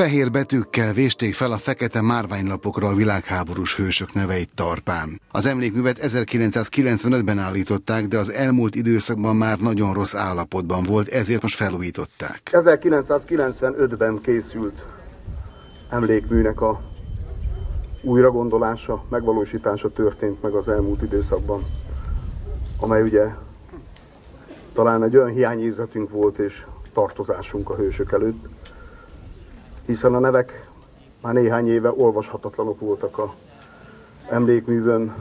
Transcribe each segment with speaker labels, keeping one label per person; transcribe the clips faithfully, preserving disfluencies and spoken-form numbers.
Speaker 1: Fehér betűkkel vésték fel a fekete márványlapokra a világháborús hősök neveit Tarpán. Az emlékművet ezerkilencszázkilencvenötben állították, de az elmúlt időszakban már nagyon rossz állapotban volt, ezért most felújították.
Speaker 2: ezerkilencszázkilencvenötben készült emlékműnek a újragondolása, megvalósítása történt meg az elmúlt időszakban, amely ugye talán egy olyan hiányérzetünk volt és tartozásunk a hősök előtt, hiszen a nevek már néhány éve olvashatatlanok voltak az emlékművön,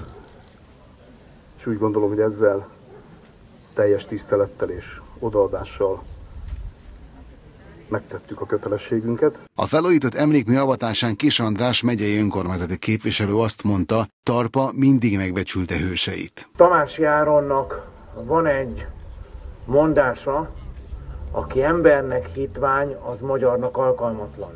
Speaker 2: és úgy gondolom, hogy ezzel teljes tisztelettel és odaadással megtettük a kötelességünket.
Speaker 1: A felújított emlékmű avatásán Kis András megyei önkormányzati képviselő azt mondta, Tarpa mindig megbecsülte hőseit.
Speaker 3: Tamási Áronnak van egy mondása, aki embernek hitvány, az magyarnak alkalmatlan.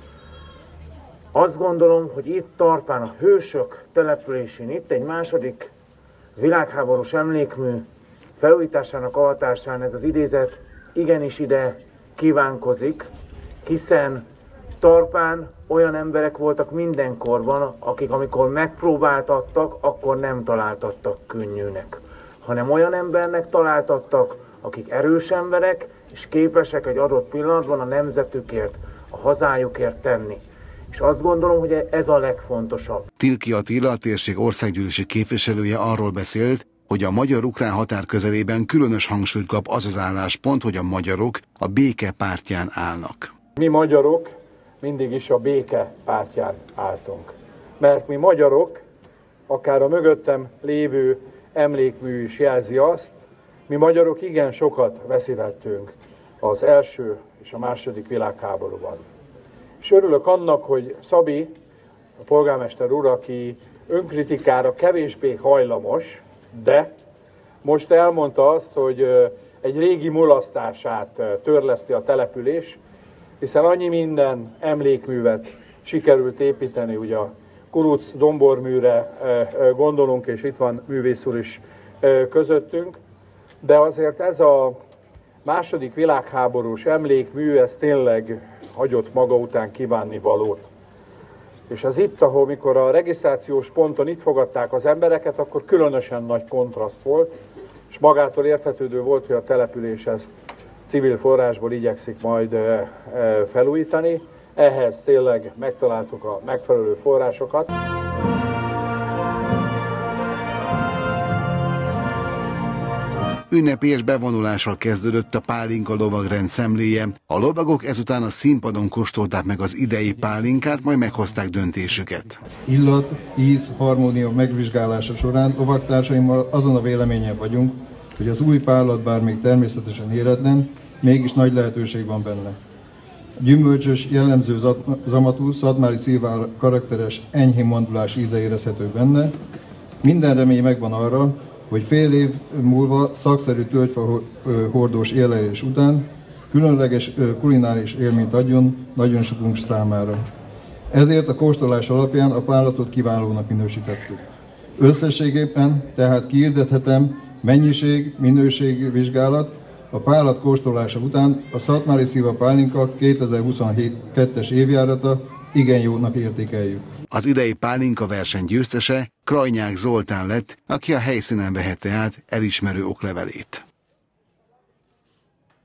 Speaker 3: Azt gondolom, hogy itt Tarpán a hősök településén, itt egy második világháborús emlékmű felújításának avatásán ez az idézet igenis ide kívánkozik, hiszen Tarpán olyan emberek voltak mindenkorban, akik amikor megpróbáltattak, akkor nem találtattak könnyűnek, hanem olyan embernek találtattak, akik erős emberek, és képesek egy adott pillanatban a nemzetükért, a hazájukért tenni. És azt gondolom, hogy ez a legfontosabb.
Speaker 1: Tilki Attila, a térség országgyűlési képviselője arról beszélt, hogy a magyar-ukrán határ közelében különös hangsúlyt kap az az álláspont, hogy a magyarok a béke pártján állnak.
Speaker 4: Mi magyarok mindig is a béke pártján álltunk. Mert mi magyarok, akár a mögöttem lévő emlékmű is jelzi azt, mi magyarok igen sokat veszítettünk az első és a második világháborúban. És örülök annak, hogy Szabi, a polgármester úr, aki önkritikára kevésbé hajlamos, de most elmondta azt, hogy egy régi mulasztását törleszti a település, hiszen annyi minden emlékművet sikerült építeni, ugye a Kuruc domborműre gondolunk, és itt van művész úr is közöttünk, de azért ez a második világháborús emlékmű, ez tényleg hagyott maga után kívánni valót. És az itt, ahol mikor a regisztrációs ponton itt fogadták az embereket, akkor különösen nagy kontraszt volt, és magától érthetődő volt, hogy a település ezt civil forrásból igyekszik majd felújítani. Ehhez tényleg megtaláltuk a megfelelő forrásokat.
Speaker 1: Ünnepélyes bevonulással kezdődött a pálinka lovagrend szemléje. A lovagok ezután a színpadon kóstolták meg az idei pálinkát, majd meghozták döntésüket.
Speaker 5: Illat, íz, harmónia megvizsgálása során lovagtársaimmal azon a véleményen vagyunk, hogy az új pállat bár még természetesen éretlen, mégis nagy lehetőség van benne. Gyümölcsös, jellemző zamatú, szatmári szilvár karakteres, enyhén mandulás íze érezhető benne. Minden remény megvan arra, hogy fél év múlva szakszerű tölgyfa hordós érlelés után különleges kulináris élményt adjon nagyon sokunk számára. Ezért a kóstolás alapján a pállatot kiválónak minősítettük. Összességében tehát kiirdethetem, mennyiség, minőség vizsgálat, a pállat kóstolása után a Szatmári Szilva pálinka kétezer-huszonkettes évjárata igen jónak értékeljük.
Speaker 1: Az idei pálinka verseny győztese Krajnyák Zoltán lett, aki a helyszínen vehette át elismerő oklevelét.